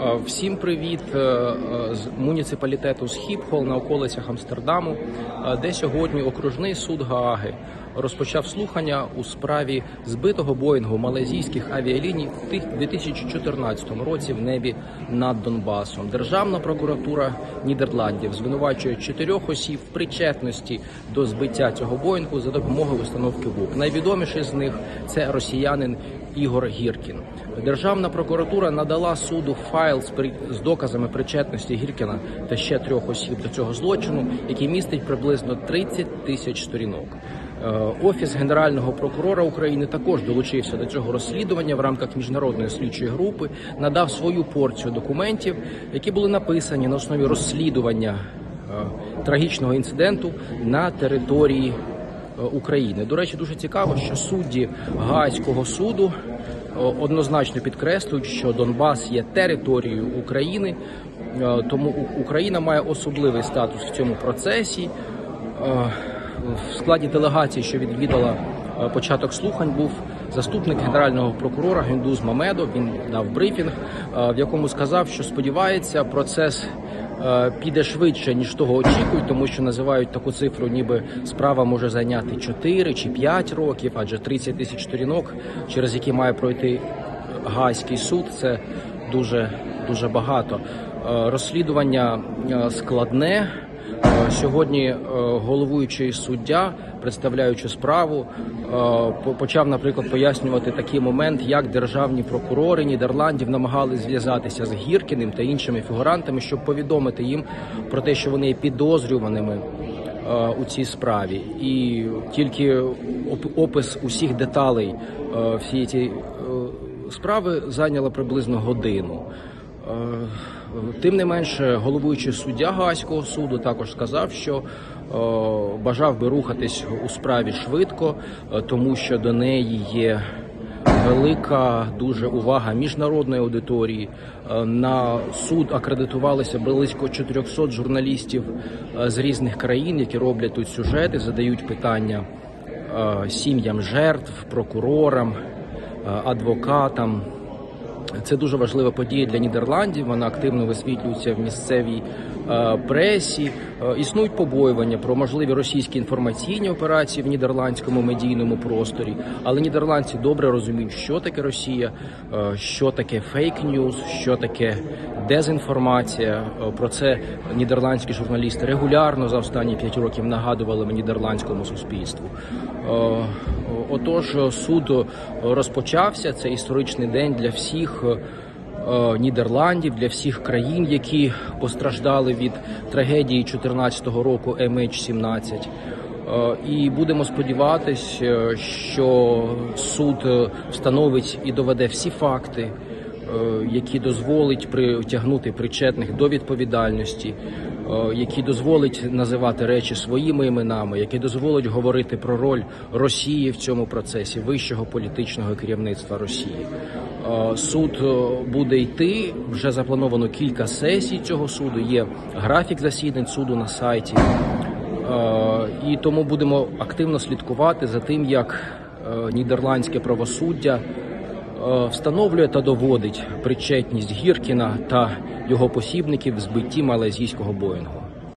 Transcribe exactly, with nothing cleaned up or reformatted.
Всім привіт з муніципалітету Схіпхол на околицях Амстердаму, де сьогодні окружний суд Гааги розпочав слухання у справі збитого Боїнгу малайзійських авіаліній в дві тисячі чотирнадцятому році в небі над Донбасом. Державна прокуратура Нідерландів звинувачує чотирьох осіб в причетності до збиття цього Боїнгу за допомогою установки ВУК. Найвідоміший з них – це росіянин Ігор Гіркін. Державна прокуратура надала суду файл з, при... з доказами причетності Гіркіна та ще трьох осіб до цього злочину, який містить приблизно тридцять тисяч сторінок. Офіс Генерального прокурора України також долучився до цього розслідування в рамках міжнародної слідчої групи, надав свою порцію документів, які були написані на основі розслідування трагічного інциденту на території України. До речі, дуже цікаво, що судді Гаазького суду однозначно підкреслюють, що Донбас є територією України, тому Україна має особливий статус в цьому процесі. В складі делегації, що відвідала початок слухань, був заступник генерального прокурора Гюндуз Мамедов. Він дав брифінг, в якому сказав, що сподівається, процес піде швидше, ніж того очікують, тому що називають таку цифру, ніби справа може зайняти чотири чи п'ять років, адже тридцять тисяч сторінок, через які має пройти Гаазький суд, це дуже, дуже багато. Розслідування складне. Сьогодні головуючий суддя, представляючи справу, почав, наприклад, пояснювати такий момент, як державні прокурори Нідерландів намагались зв'язатися з Гіркіним та іншими фігурантами, щоб повідомити їм про те, що вони є підозрюваними у цій справі. І тільки опис усіх деталей всієї цієї справи зайняло приблизно годину. Тим не менше, головуючий суддя Гаазького суду також сказав, що е, бажав би рухатись у справі швидко, е, тому що до неї є велика дуже увага міжнародної аудиторії. Е, на суд акредитувалися близько чотирьохсот журналістів е, з різних країн, які роблять тут сюжети, задають питання е, сім'ям жертв, прокурорам, е, адвокатам. Це дуже важлива подія для Нідерландів, вона активно висвітлюється в місцевій е, пресі. Е, існують побоювання про можливі російські інформаційні операції в нідерландському медійному просторі, але нідерландці добре розуміють, що таке Росія, е, що таке фейк-ньюс, що таке дезінформація. Е, про це нідерландські журналісти регулярно за останні п'ять років нагадували нідерландському суспільству. Е, Отож, суд розпочався. Це історичний день для всіх е, Нідерландів, для всіх країн, які постраждали від трагедії чотирнадцятого року ем ейч сімнадцять. Е, і будемо сподіватися, що суд встановить і доведе всі факти, е, які дозволять притягнути причетних до відповідальності, які дозволить називати речі своїми іменами, які дозволить говорити про роль Росії в цьому процесі, вищого політичного керівництва Росії. Суд буде йти, вже заплановано кілька сесій цього суду, є графік засідань суду на сайті. І тому будемо активно слідкувати за тим, як нідерландське правосуддя встановлює та доводить причетність Гіркіна та його посібників в збитті малайзійського Боїнгу.